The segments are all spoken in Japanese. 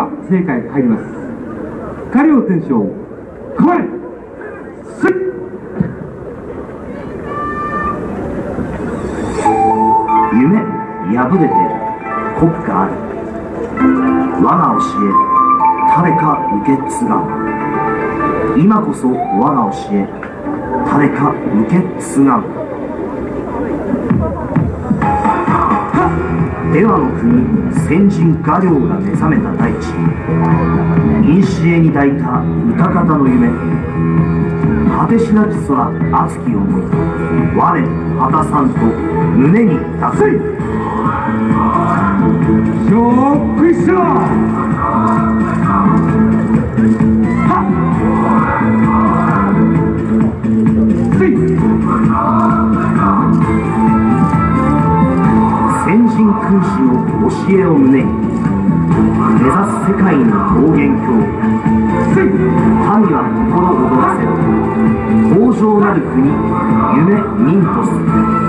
は正解入ります。家領天将構えせい。 夢破れて国家あり、我が教え誰か受け継がん。今こそ我が教え誰か受け継がん。出羽の国先人画領が目覚めた大地、古に抱いた歌方の夢、果てしなき空熱き思い、我果たさんと胸に抱せい。 勝負しろ。はっせい。 先人君子の教えを胸に目指す世界の桃源郷、民は心躍らせる豊穣なる国、夢民とする。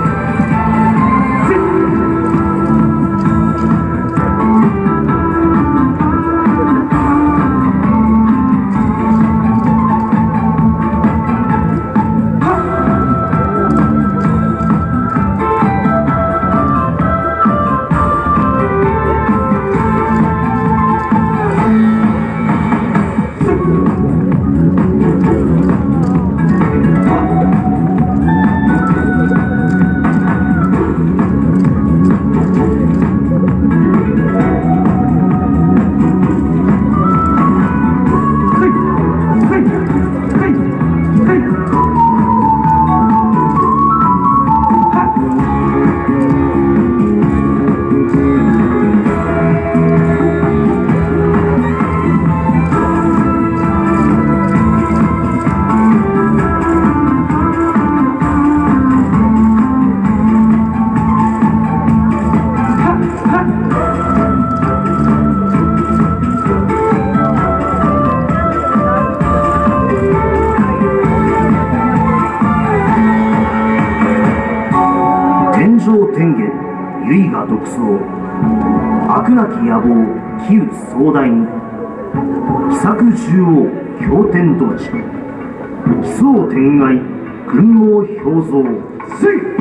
天元唯我独創、悪なき野望気宇壮大に、奇策中央氷天同地、奇想天外群豪表像せい。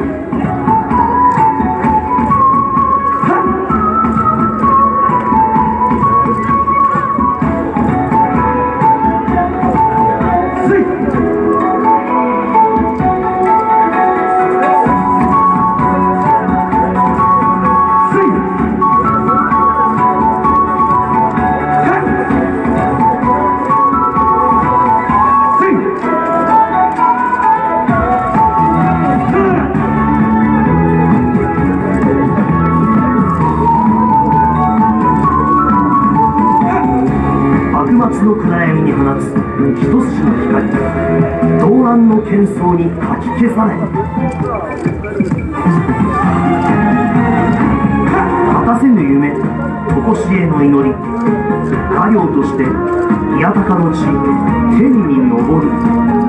の暗闇に放つ一筋の光、動乱の喧騒にかき消され、果たせぬ夢常しえの祈り、画領として宮高の地天に昇る。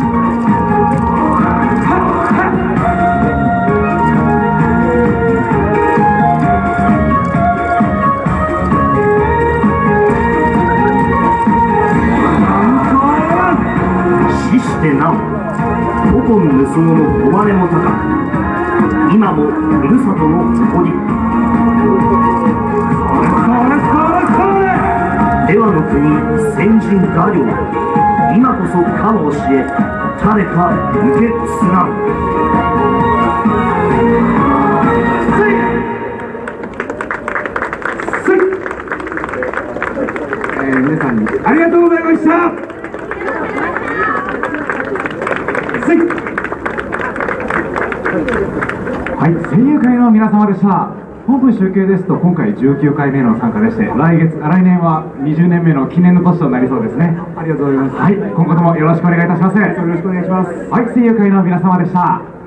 してなお古今無双の誉れも高く、今もふるさとの誇り。出羽の国先人画領、今こそかの教え誰か受け継がん。 皆さんにありがとうございました。はい、声優会の皆様でした。本部集計ですと今回19回目の参加でして、来年は20年目の記念の年となりそうですね。ありがとうございます。はい、今後ともよろしくお願いいたします。よろしくお願いします。はい、声優会の皆様でした。